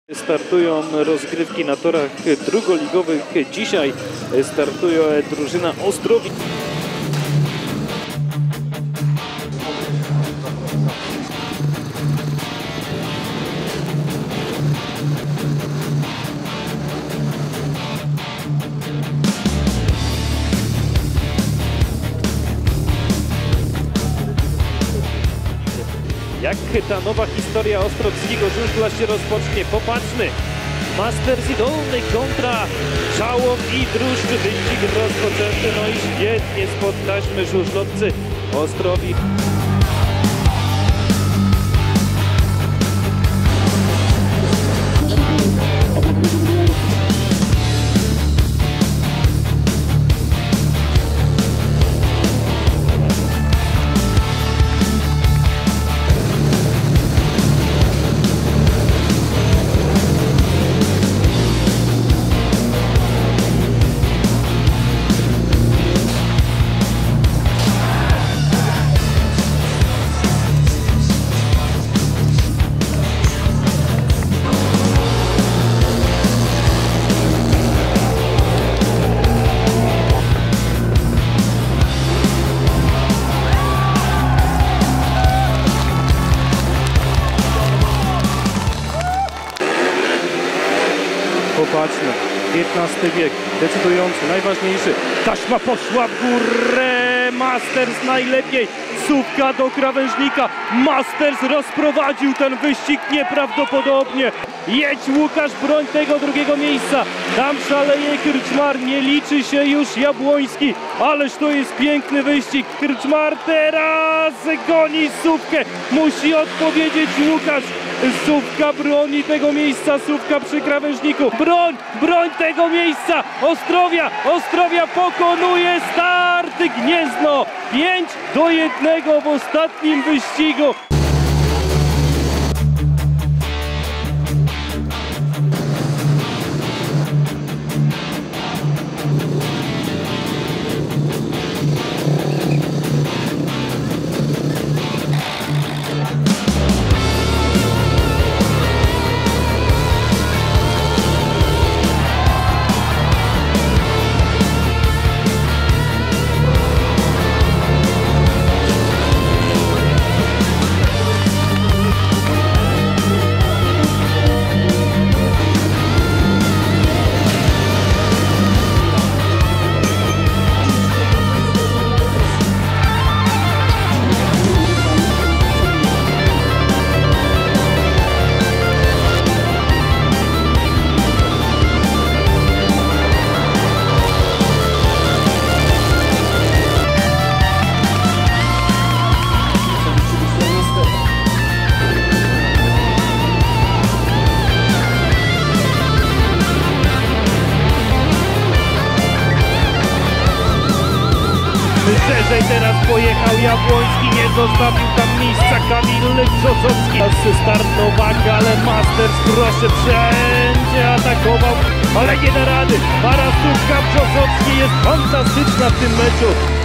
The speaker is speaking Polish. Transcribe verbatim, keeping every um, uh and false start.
Startują rozgrywki na torach drugoligowych. Dzisiaj startuje drużyna Ostrowi. Jak ta nowa historia ostrowskiego żużla się rozpocznie? Popatrzmy. Masters i Dolny kontra Żałom i Druszcz. Wyścig rozpoczęty, no i świetnie spod taśmy żużlowcy Ostrowi. Popatrzmy, piętnasty wiek, decydujący, najważniejszy. Taśma poszła w górę, Masters najlepiej. Sówka do krawężnika. Masters rozprowadził ten wyścig nieprawdopodobnie. Jedź Łukasz, broń tego drugiego miejsca. Tam szaleje Krczmar, nie liczy się już Jabłoński. Ależ to jest piękny wyścig. Krczmar teraz goni Sówkę. Musi odpowiedzieć Łukasz. Sówka broni tego miejsca, Sówka przy krawężniku. Broń, broń tego miejsca. Ostrowia, Ostrowia pokonuje Start Gniezno. pięć do jednego w ostatnim wyścigu. Szerzej teraz pojechał Jabłoński, nie zostawił tam miejsca Kamil Brzozowski. Start Nowaka, ale Masters proszę, wszędzie atakował, ale nie da rady. Para Sówka, Brzozowski jest fantastyczna w tym meczu.